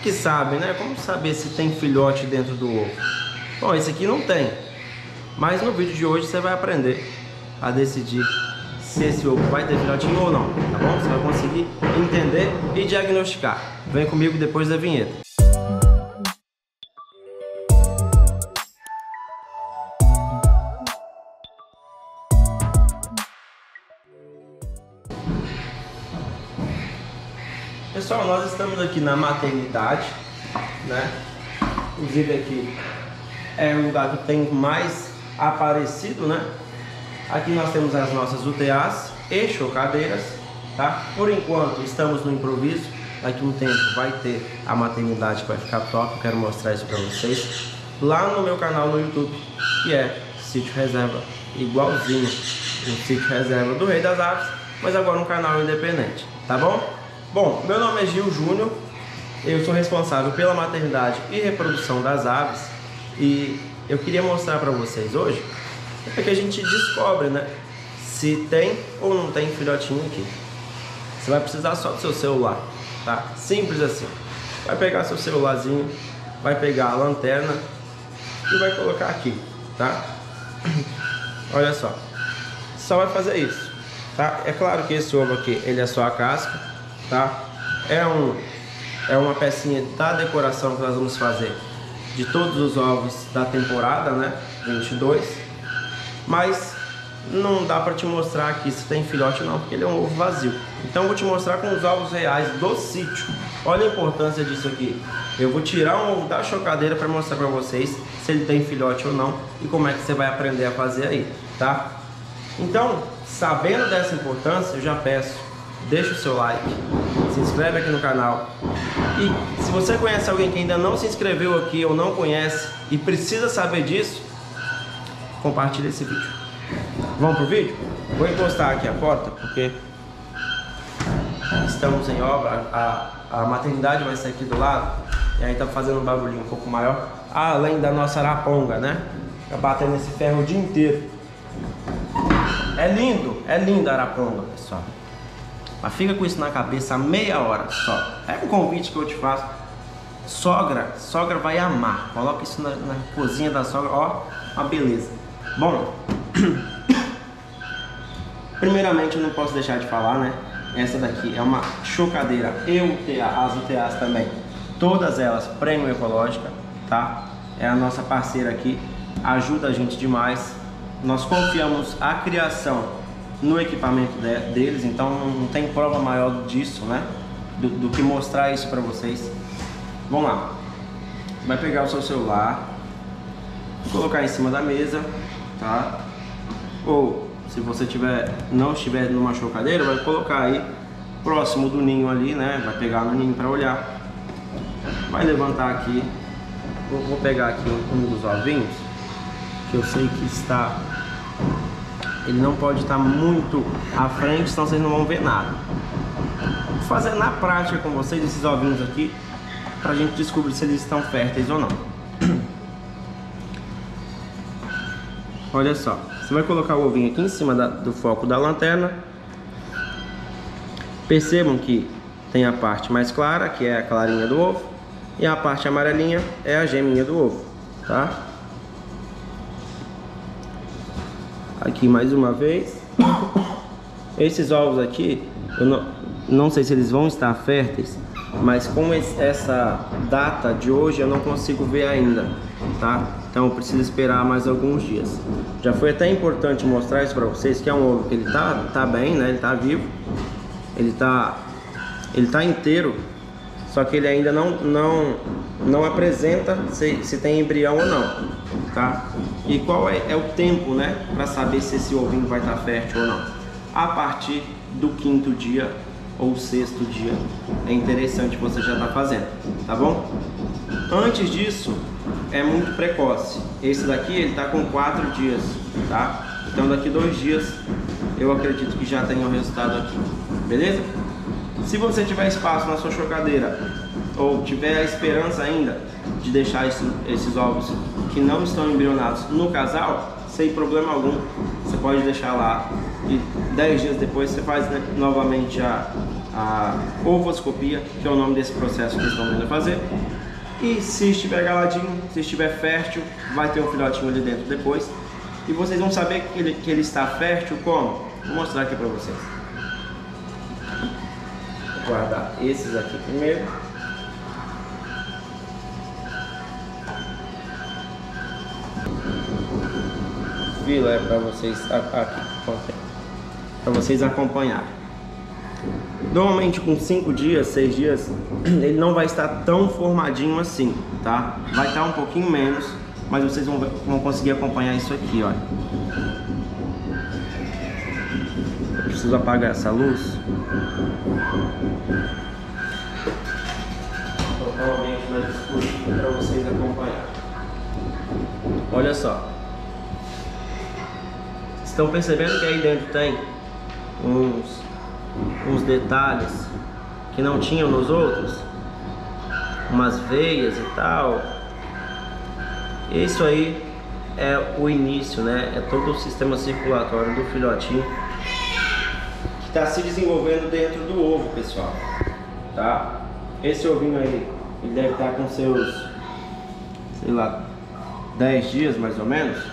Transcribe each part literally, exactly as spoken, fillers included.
que sabem, né? Como saber se tem filhote dentro do ovo? Bom, esse aqui não tem. Mas no vídeo de hoje você vai aprender a decidir se esse ovo vai ter filhotinho ou não, tá bom? Você vai conseguir entender e diagnosticar. Vem comigo depois da vinheta. Pessoal, nós estamos aqui na maternidade, né? Inclusive aqui é o lugar que tem mais aparecido, né? Aqui nós temos as nossas U T As e chocadeiras, tá? Por enquanto estamos no improviso. Daqui a um tempo vai ter a maternidade que vai ficar top. Eu quero mostrar isso para vocês lá no meu canal no YouTube, que é Sítio Reserva, igualzinho o Sítio Reserva do Rei das Aves, mas agora um canal independente, tá bom? Bom, meu nome é Gil Júnior, eu sou responsável pela maternidade e reprodução das aves e eu queria mostrar para vocês hoje é que a gente descobre, né, se tem ou não tem filhotinho aqui. Você vai precisar só do seu celular, tá? Simples assim. Vai pegar seu celularzinho, vai pegar a lanterna e vai colocar aqui, tá? Olha só, só vai fazer isso, tá? É claro que esse ovo aqui, ele é só a casca, tá? É, um, é uma pecinha da decoração que nós vamos fazer de todos os ovos da temporada, né? vinte e dois. Mas não dá para te mostrar aqui se tem filhote ou não, porque ele é um ovo vazio. Então eu vou te mostrar com os ovos reais do sítio. Olha a importância disso aqui. Eu vou tirar um ovo da chocadeira para mostrar para vocês se ele tem filhote ou não e como é que você vai aprender a fazer aí, tá? Então, sabendo dessa importância, eu já peço, deixa o seu like, se inscreve aqui no canal. E se você conhece alguém que ainda não se inscreveu aqui ou não conhece e precisa saber disso, compartilha esse vídeo. Vamos pro vídeo? Vou encostar aqui a porta porque estamos em obra. A, a maternidade vai ser aqui do lado e aí tá fazendo um barulhinho um pouco maior, além da nossa araponga, né? Tá batendo esse ferro o dia inteiro. É lindo, é lindo a araponga, pessoal. Mas fica com isso na cabeça a meia hora só. É um convite que eu te faço. Sogra, sogra vai amar. Coloca isso na, na cozinha da sogra, ó, uma beleza. Bom, primeiramente eu não posso deixar de falar, né? Essa daqui é uma chocadeira e U T A, as U T As também. Todas elas prêmio ecológica, tá? É a nossa parceira aqui, ajuda a gente demais. Nós confiamos a criação no equipamento de, deles, então não tem prova maior disso, né? Do, do que mostrar isso para vocês. Vamos lá. Vai pegar o seu celular, colocar em cima da mesa, tá? Ou se você tiver, não estiver numa chocadeira, vai colocar aí próximo do ninho ali, né? Vai pegar no ninho para olhar. Vai levantar aqui. Vou, vou pegar aqui um, um dos ovinhos, que eu sei que está... Ele não pode estar muito à frente, senão vocês não vão ver nada. Vou fazer na prática com vocês esses ovinhos aqui, pra gente descobrir se eles estão férteis ou não. Olha só, você vai colocar o ovinho aqui em cima da, do foco da lanterna. Percebam que tem a parte mais clara, que é a clarinha do ovo, e a parte amarelinha é a geminha do ovo, tá? Aqui mais uma vez. Esses ovos aqui, eu não, não sei se eles vão estar férteis, mas com esse, essa data de hoje eu não consigo ver ainda, tá? Então eu preciso esperar mais alguns dias. Já foi até importante mostrar isso para vocês, que é um ovo que ele tá, tá bem, né? Ele tá vivo, ele tá, ele tá inteiro, só que ele ainda não, não, não apresenta se, se tem embrião ou não, tá? E qual é, é o tempo, né, para saber se esse ovinho vai estar fértil ou não? A partir do quinto dia ou sexto dia é interessante você já estar fazendo, tá bom? Antes disso é muito precoce. Esse daqui ele tá com quatro dias, tá? Então daqui dois dias eu acredito que já tenha o resultado aqui, beleza? Se você tiver espaço na sua chocadeira ou tiver a esperança ainda de deixar esse, esses ovos que não estão embrionados no casal, sem problema algum, você pode deixar lá e dez dias depois você faz, né, novamente a, a ovoscopia, que é o nome desse processo que eles estão vindo fazer. E se estiver galadinho, se estiver fértil, vai ter um filhotinho ali dentro depois. E vocês vão saber que ele, que ele está fértil como? Vou mostrar aqui para vocês. Vou guardar esses aqui primeiro. Vila é para vocês aqui, para vocês acompanharem. Normalmente com cinco dias, seis dias, ele não vai estar tão formadinho assim, tá? Vai estar um pouquinho menos, mas vocês vão, vão conseguir acompanhar isso aqui, olha. Eu preciso apagar essa luz. Vou colocar o ambiente mais escuro para vocês acompanharem. Olha só. Estão percebendo que aí dentro tem uns, uns detalhes que não tinham nos outros? Umas veias e tal. Isso aí é o início, né? É todo o sistema circulatório do filhotinho que está se desenvolvendo dentro do ovo, pessoal. Tá? Esse ovinho aí, ele deve estar com seus, sei lá, dez dias mais ou menos.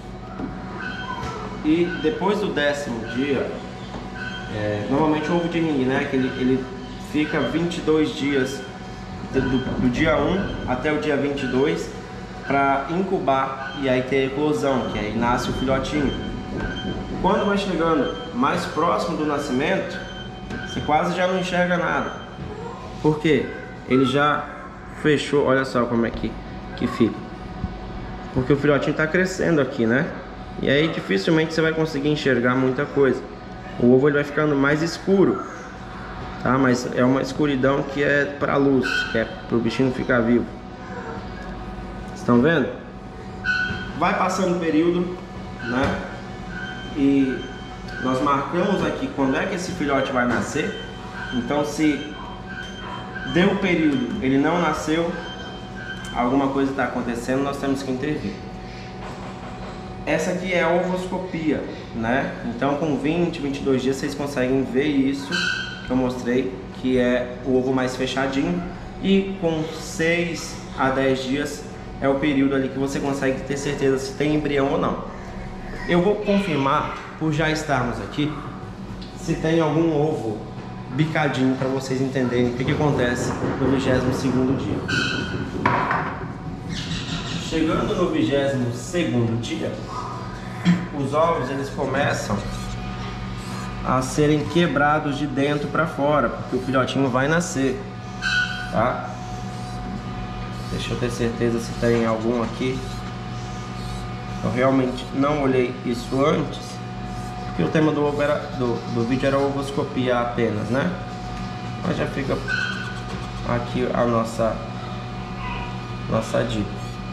E depois do décimo dia, é, normalmente o ovo de ringue, né, que ele, ele fica vinte e dois dias, do, do dia um até o dia vinte e dois, para incubar e aí ter a eclosão, que aí nasce o filhotinho. Quando vai chegando mais próximo do nascimento, você quase já não enxerga nada. Por quê? Ele já fechou, olha só como é que, que fica. Porque o filhotinho está crescendo aqui, né? E aí dificilmente você vai conseguir enxergar muita coisa. O ovo ele vai ficando mais escuro, tá? Mas é uma escuridão que é para a luz, que é para o bichinho ficar vivo. Estão vendo? Vai passando o período, né? E nós marcamos aqui quando é que esse filhote vai nascer. Então, se deu o período, ele não nasceu, alguma coisa está acontecendo, nós temos que intervir. Essa aqui é a ovoscopia, né? Então com vinte, vinte e dois dias vocês conseguem ver isso que eu mostrei, que é o ovo mais fechadinho. E com seis a dez dias é o período ali que você consegue ter certeza se tem embrião ou não. Eu vou confirmar, por já estarmos aqui, se tem algum ovo bicadinho para vocês entenderem o que, que acontece no vigésimo segundo dia. Chegando no vigésimo segundo dia, os ovos eles começam a serem quebrados de dentro para fora, porque o filhotinho vai nascer, tá? Deixa eu ter certeza se tem algum aqui. Eu realmente não olhei isso antes, porque o tema do, ovo era, do, do vídeo era ovoscopia apenas, né? Mas já fica aqui a nossa, nossa dica.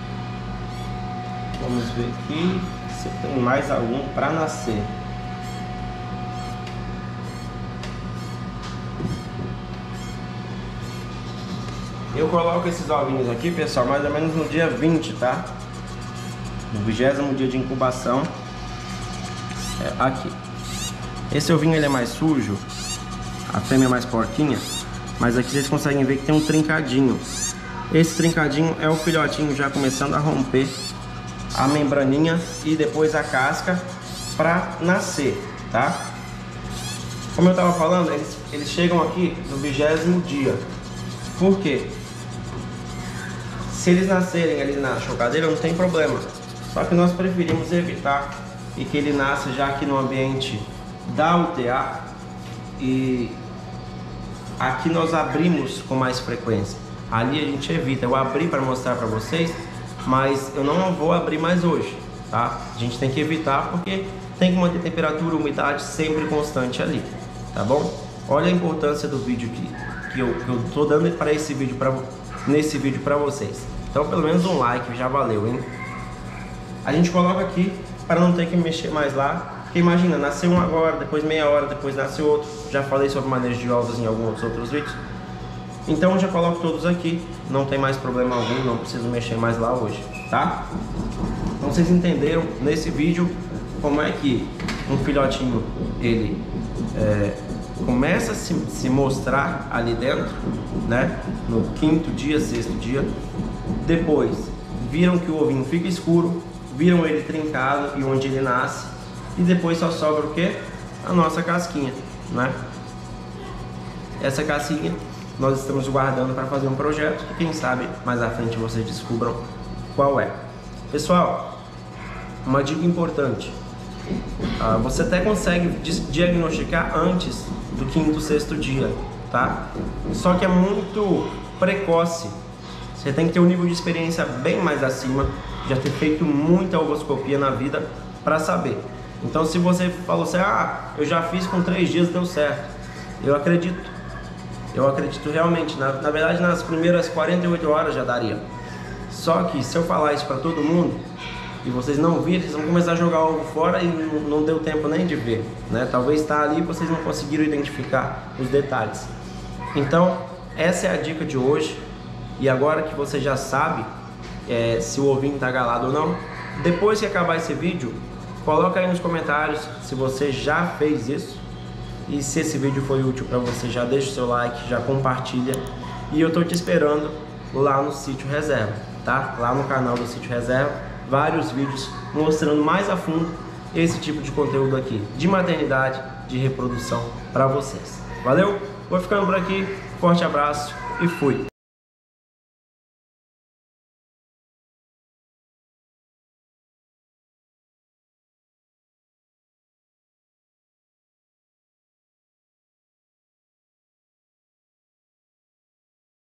Vamos ver aqui se tem mais algum para nascer. Eu coloco esses ovinhos aqui, pessoal, mais ou menos no dia vinte, tá? No vigésimo dia de incubação. É aqui. Esse ovinho ele é mais sujo, a fêmea é mais porquinha, mas aqui vocês conseguem ver que tem um trincadinho. Esse trincadinho é o filhotinho já começando a romper a membraninha e depois a casca para nascer, tá? Como eu estava falando, eles, eles chegam aqui no vigésimo dia. Por quê? Se eles nascerem ali na chocadeira não tem problema, só que nós preferimos evitar e que ele nasça já aqui no ambiente da U T A, e aqui nós abrimos com mais frequência. Ali a gente evita. Eu abri para mostrar para vocês, mas eu não vou abrir mais hoje, tá? A gente tem que evitar porque tem que manter temperatura e umidade sempre constante ali, tá bom? Olha a importância do vídeo que, que, eu, que eu tô dando para esse vídeo, pra, nesse vídeo para vocês. Então pelo menos um like já valeu, hein? A gente coloca aqui para não ter que mexer mais lá. Porque imagina, nasceu um agora, depois meia hora, depois nasce outro. Já falei sobre manejo de ovos em alguns outros vídeos. Então eu já coloco todos aqui, não tem mais problema algum, não preciso mexer mais lá hoje, tá? Então vocês entenderam nesse vídeo como é que um filhotinho ele é, começa a se, se mostrar ali dentro, né? No quinto dia, sexto dia. Depois, viram que o ovinho fica escuro, viram ele trincado e onde ele nasce. E depois só sobra o que? A nossa casquinha, né? Essa casquinha nós estamos guardando para fazer um projeto que quem sabe mais à frente vocês descubram qual é. Pessoal, uma dica importante. Uh, você até consegue diagnosticar antes do quinto, sexto dia, tá? Só que é muito precoce. Você tem que ter um nível de experiência bem mais acima, já ter feito muita ovoscopia na vida para saber. Então, se você falou assim, ah, eu já fiz com três dias, deu certo. Eu acredito. Eu acredito realmente. Na, na verdade, nas primeiras quarenta e oito horas já daria. Só que se eu falar isso para todo mundo e vocês não virem, vocês vão começar a jogar o ovo fora e não, não deu tempo nem de ver, né? Talvez está ali e vocês não conseguiram identificar os detalhes. Então, essa é a dica de hoje. E agora que você já sabe é, se o ovinho está galado ou não, depois que acabar esse vídeo, coloca aí nos comentários se você já fez isso. E se esse vídeo foi útil para você, já deixa o seu like, já compartilha. E eu tô te esperando lá no Sítio Reserva, tá? Lá no canal do Sítio Reserva, vários vídeos mostrando mais a fundo esse tipo de conteúdo aqui, de maternidade, de reprodução para vocês. Valeu? Vou ficando por aqui, forte abraço e fui!